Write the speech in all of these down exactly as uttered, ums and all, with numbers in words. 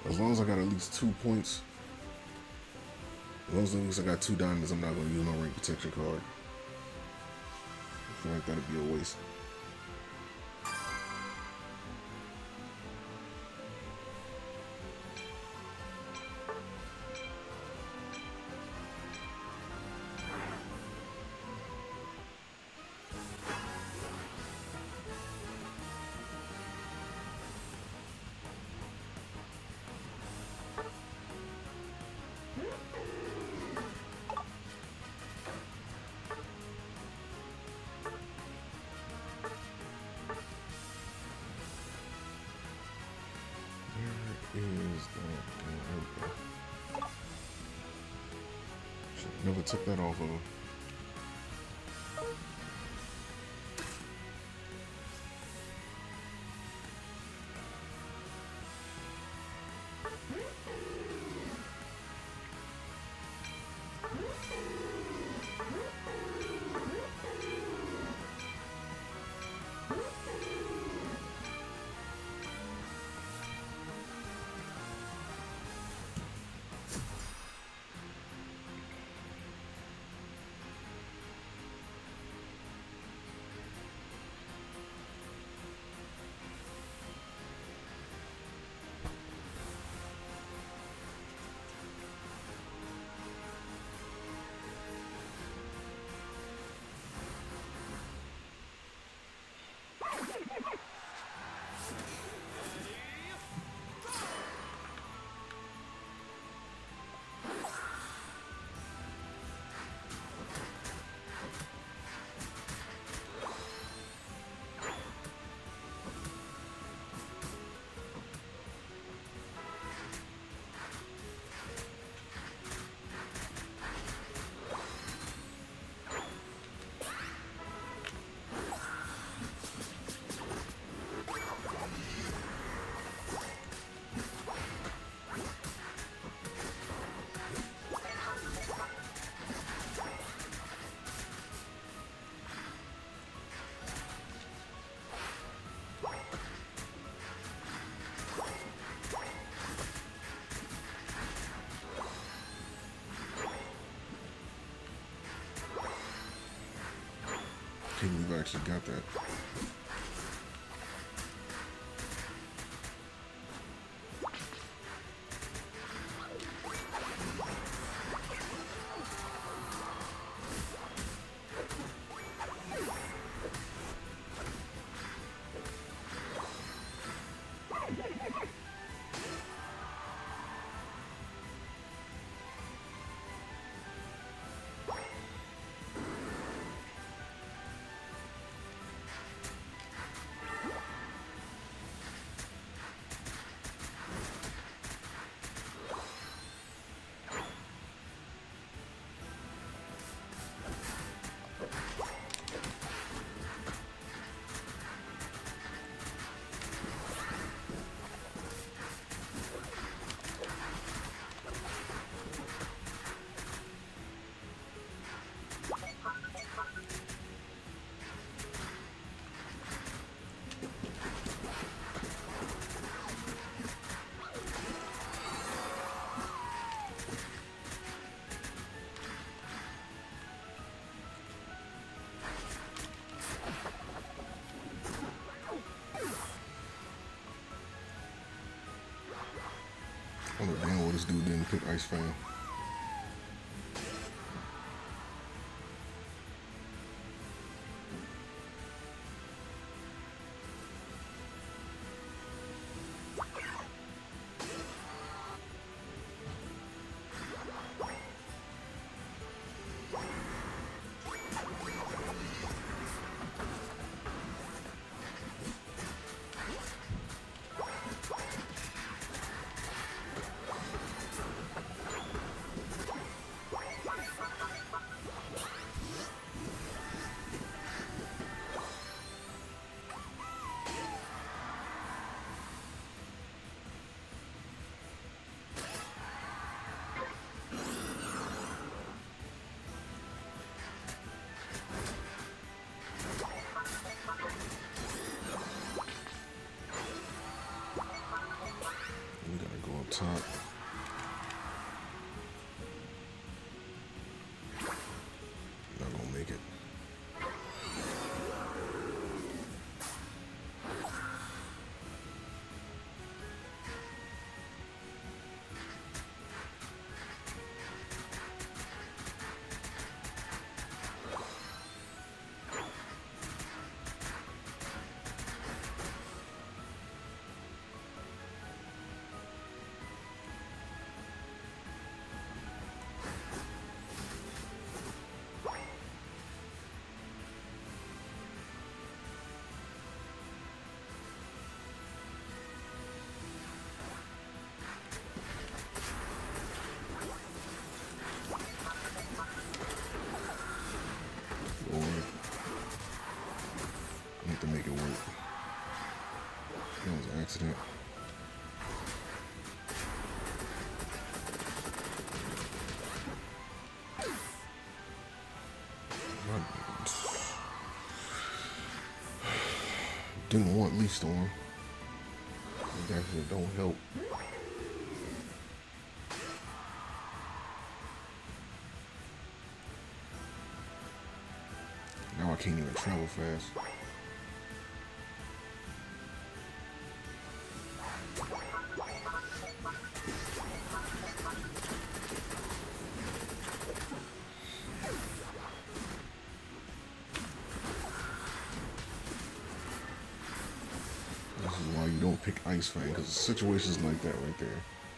As long as I got at least two points, as long as, long as I got two diamonds, I'm not going to use my ring protection card. I feel like that'd be a waste. Never took that off of him. I can't believe I actually got that. I don't know damn well this dude didn't pick Ice Fan. top. Not gonna make it. To make it work. That was an accident. Didn't want Leaf Storm. That shit don't help. Now I can't even travel fast. This is why you don't pick Ice Fang, because situations like that right there.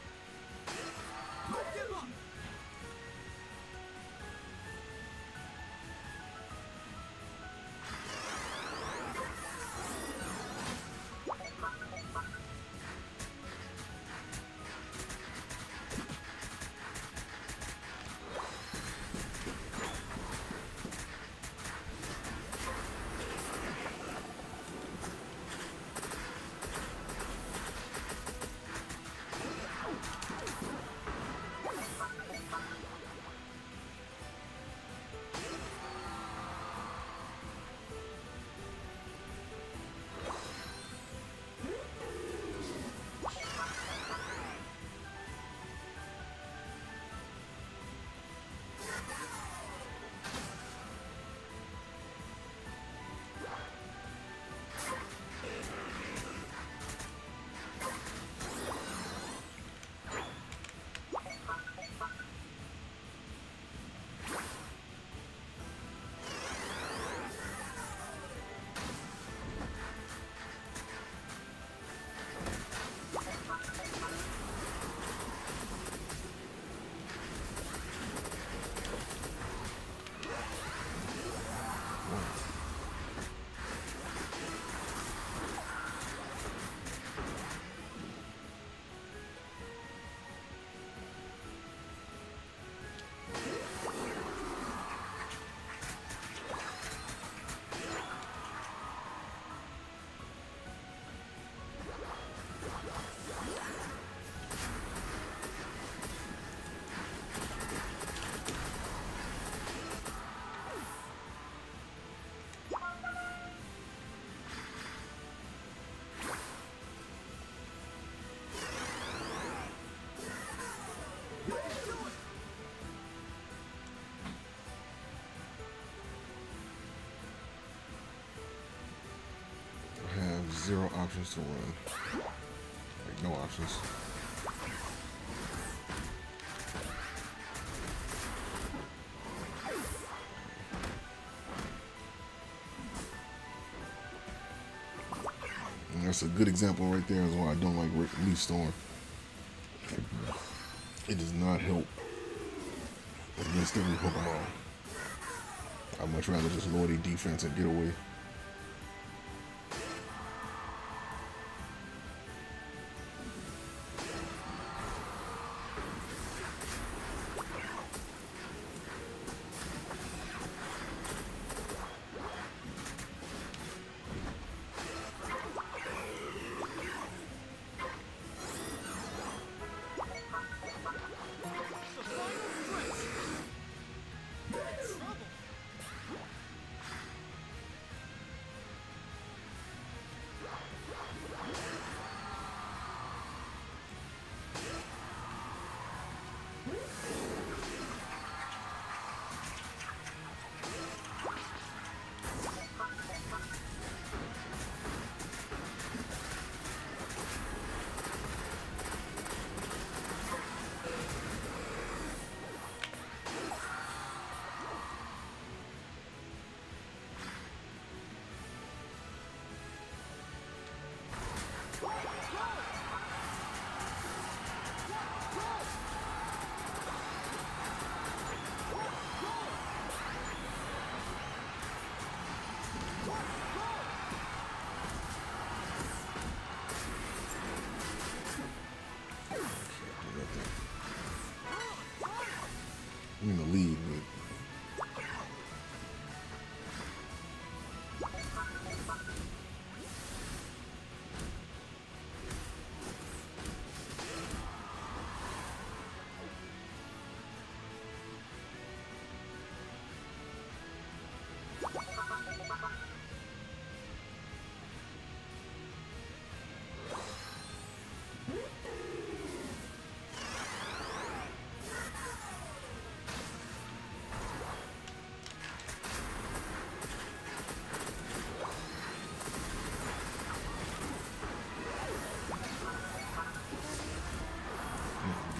Zero options to run. Like, no options. And that's a good example right there is why I don't like Leaf Storm. It does not help against every Pokemon. I'd much rather just lower the defense and get away.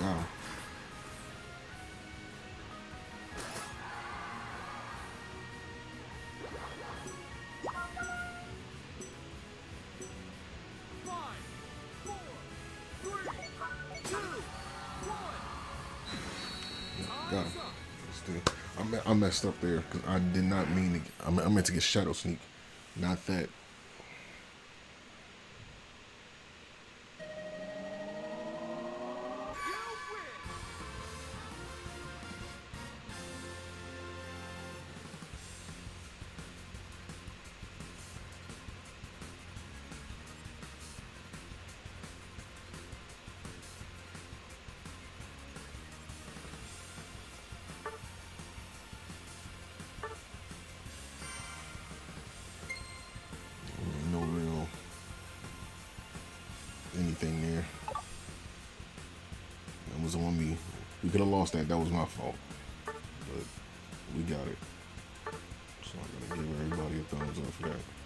Got him. Got him. Still, I, me I messed up there because I did not mean to. Get, I, me I meant to get Shadow Sneak, not that. No real anything there. That was on me. We could have lost that. That was my fault. But we got it. So I'm gonna give everybody a thumbs up for that.